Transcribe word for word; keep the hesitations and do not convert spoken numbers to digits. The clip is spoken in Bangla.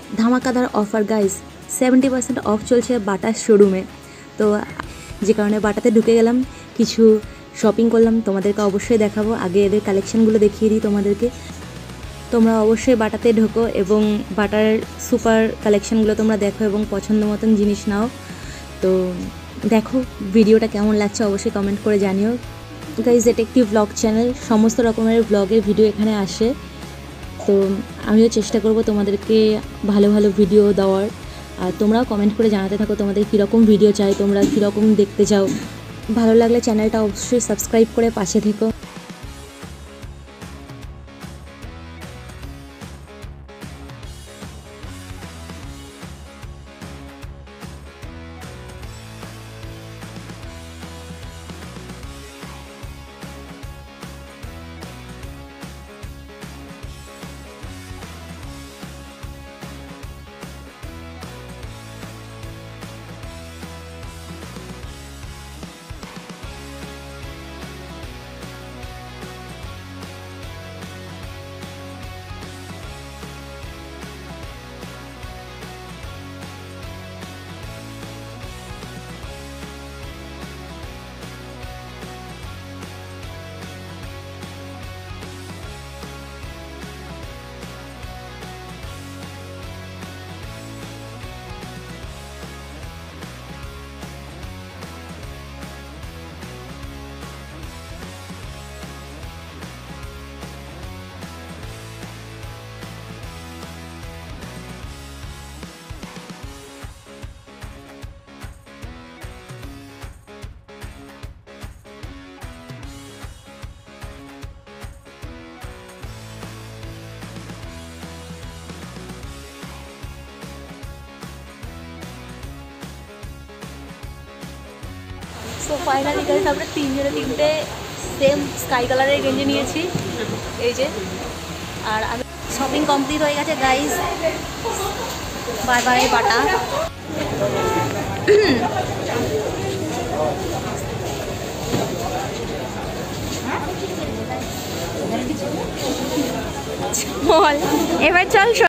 ধামাকাদার offer guys, seventy percent off চলছে বাটা শোরুমে। তো যে কারণে বাটাতে ঢুকে গেলাম, কিছু শপিং করলাম, তোমাদেরকে অবশ্যই দেখাবো। আগে এদের কালেকশানগুলো দেখিয়ে দিই তোমাদেরকে। তোমরা অবশ্যই বাটাতে ঢোকো এবং বাটার সুপার কালেকশানগুলো তোমরা দেখো এবং পছন্দ মতন জিনিস নাও। তো দেখো ভিডিওটা কেমন লাগছে অবশ্যই কমেন্ট করে জানিও। গাইজ এটা একটি ব্লগ চ্যানেল, সমস্ত রকমের ব্লগের ভিডিও এখানে আসে। তো আমিও চেষ্টা করব তোমাদেরকে ভালো ভালো ভিডিও দেওয়ার। আর তোমরাও কমেন্ট করে জানাতে থাকো তোমাদের কীরকম ভিডিও চাই, তোমরা কীরকম দেখতে চাও। ভালো লাগলে চ্যানেলটা অবশ্যই সাবস্ক্রাইব করে পাশে থেকো। সো ফাইনালি গাইস আমরা তিনজনে তিনটে সেম স্কাই কালারের গেঞ্জি নিয়েছি, এই যে। আর আমি শপিং কমপ্লিট হয়ে গেছে গাইস, বাই বাই বাটা। চল এবার চল।